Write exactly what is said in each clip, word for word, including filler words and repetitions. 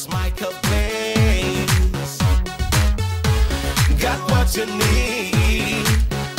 It's Michael Blaze. Got what you need.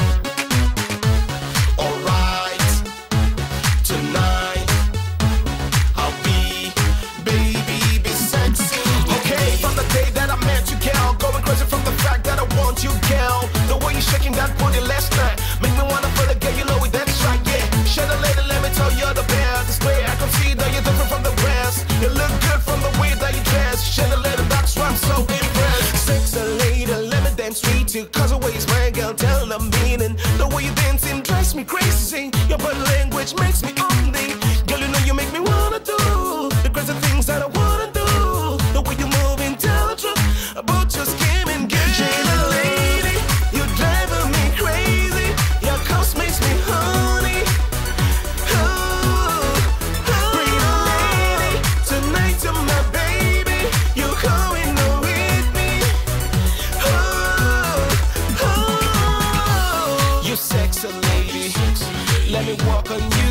Alright, tonight I'll be, baby, be sexy. Okay, from the day that I met you, girl, going crazy from the fact that I want you, girl. The way you shaking that booty last night make me wanna feel again, you know it, that's right, yeah. Shut a lady, let me tell you the best. This way I can see that you're different from the rest. You look good from the way that you dress. Shut a lady, that's why I'm so impressed. Sexy lady, let me dance sweet too. Cause the way you smile, girl, tell the meaning. The way you dancing drives me crazy. Your body language makes me on the. Girl, you know you make me wanna do the crazy things that I wanna do. The way you move and tell the truth about your skin and get you, lady. You're driving me crazy. Your coast makes me honey. Oh, oh, pretty lady, tonight you're my baby. You're coming with me. Oh, oh, you sexy lady. Let me walk on you.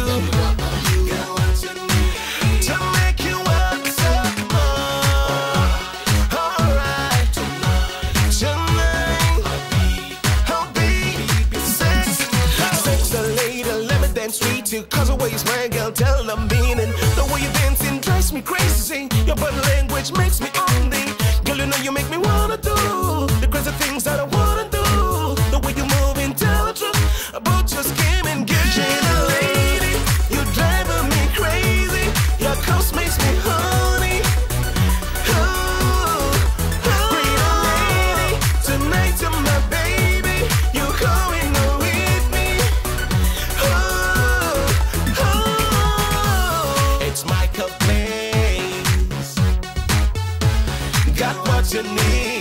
To make you answer more. Alright, tonight I'll be sexy. Sexy lady, let me dance sweet too. Cause the way you smile, girl, tell the meaning. The way you dancing drives me crazy. Your body language makes me on the. Girl, you know you make me wanna do the crazy things that I wanna do. The way you move and tell the truth about your skin and get you, lady. You're driving me crazy. Your coast makes me honey. Oh, oh, pretty lady, tonight you're my baby. You're coming with me. Oh, oh, it's Michael Blaze. Got what you need.